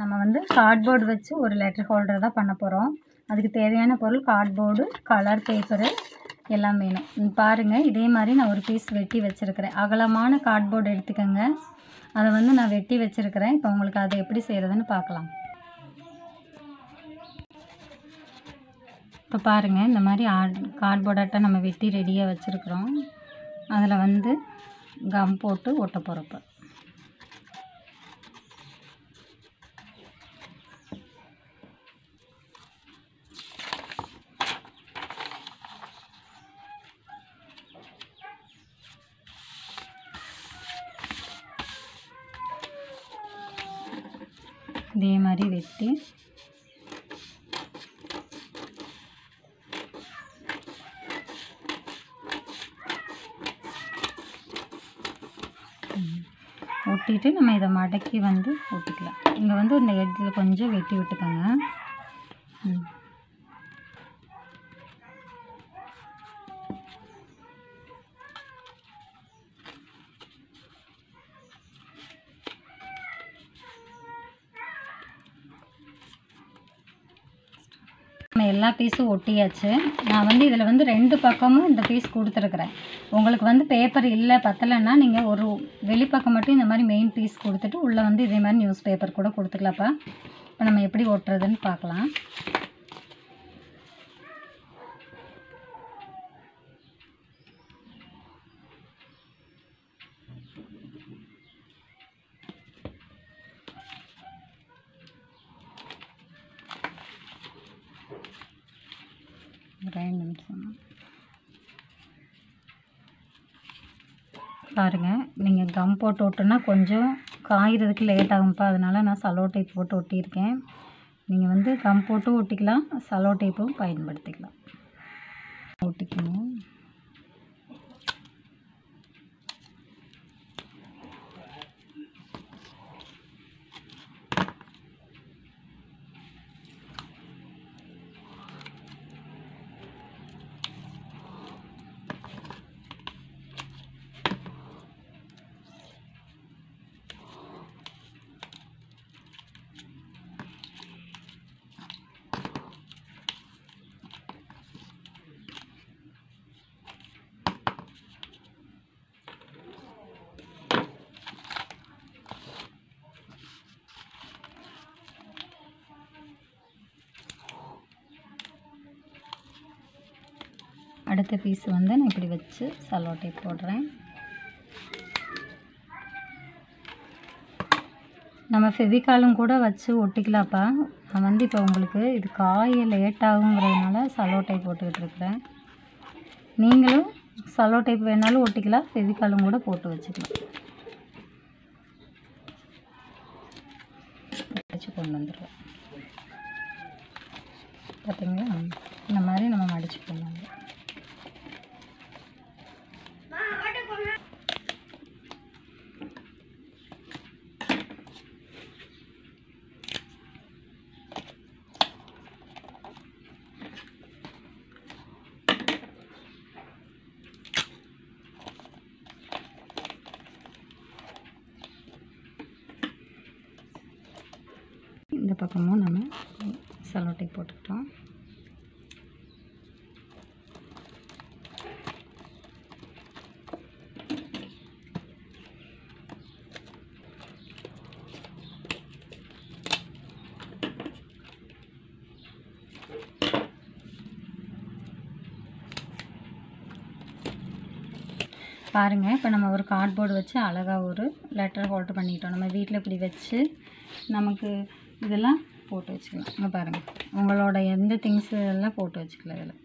நம்ம வந்து கார்ட்போர்டு வச்சு ஒரு லெட்டர் ஹோல்டர் தான் பண்ண போகிறோம். அதுக்கு தேவையான பொருள் கார்ட்போர்டு, கலர் பேப்பரு எல்லாம் வேணும். பாருங்கள், இதே மாதிரி நான் ஒரு பீஸ் வெட்டி வச்சுருக்கிறேன். அகலமான கார்ட்போர்டு எடுத்துக்கோங்க. அதை வந்து நான் வெட்டி வச்சுருக்கிறேன். இப்போ உங்களுக்கு அதை எப்படி செய்கிறதுன்னு பார்க்கலாம். இப்போ பாருங்கள், இந்த மாதிரி கார்ட்போர்டாட்டை நம்ம வெட்டி ரெடியாக வச்சுருக்குறோம். அதில் வந்து கம் போட்டு ஒட்ட போகிறப்ப இதே மாதிரி வெட்டி ஒட்டிட்டு நம்ம இதை மடக்கி வந்து ஒட்டிக்கலாம். இங்கே வந்து இந்த எட்ஜில் கொஞ்சம் வெட்டி விட்டுக்கோங்க. நம்ம எல்லா பீஸும் ஒட்டியாச்சு. நான் வந்து இதில் வந்து 2 பக்கமும் இந்த பீஸ் கொடுத்துருக்குறேன். உங்களுக்கு வந்து பேப்பர் இல்லை பத்தலைன்னா நீங்கள் ஒரு வெளிப்பக்கம் மட்டும் இந்த மாதிரி மெயின் பீஸ் கொடுத்துட்டு உள்ளே வந்து இதே மாதிரி நியூஸ் பேப்பர் கூட கொடுத்துக்கலாப்பா. இப்போ நம்ம எப்படி ஒட்டுறதுன்னு பார்க்கலாம். பாருங்கள், நீங்கள் கம் போட்டு ஒட்டுனா கொஞ்சம் காய்கிறதுக்கு லேட் ஆகும்ப்பா. அதனால் நான் சலோ டேப் போட்டு ஒட்டியிருக்கேன். நீங்கள் வந்து கம் போட்டு ஒட்டிக்கலாம், சலோ டேப்பும் பயன்படுத்திக்கலாம். ஒட்டிக்கணும். அடுத்த பீஸ் வந்து நான் இப்படி வச்சு சலோ டேப் போடுறேன். நம்ம ஃபெவிகாலும் கூட வச்சு ஒட்டிக்கலாம்ப்பா. நான் வந்து இப்போ உங்களுக்கு இது காய லேட் ஆகுங்கிறதுனால சலோ டேப் போட்டுக்கிட்டு இருக்கிறேன். நீங்களும் சலோ டேப் வேணாலும் ஒட்டிக்கலாம், ஃபெவிகாலும் கூட போட்டு வச்சுக்கலாம். வச்சு கொண்டு வந்துடுவோம். பார்த்தீங்களா, இந்த மாதிரி நம்ம மடிச்சு கொண்டு வந்துடுவோம். இந்த பக்கமும் நம்ம சலோ டேப் போட்டுக்கிட்டோம். பாருங்கள், இப்போ நம்ம ஒரு கார்ட்போர்டு வச்சு அழகாக ஒரு லெட்டர் ஹோல்டர் பண்ணிக்கிட்டோம். நம்ம வீட்டில் இப்படி வச்சு நமக்கு இதெல்லாம் போட்டு வச்சுக்கலாம். இங்கே பாருங்கள், உங்களோட எந்த திங்ஸு எல்லாம் போட்டு வச்சுக்கலாம் இதில்.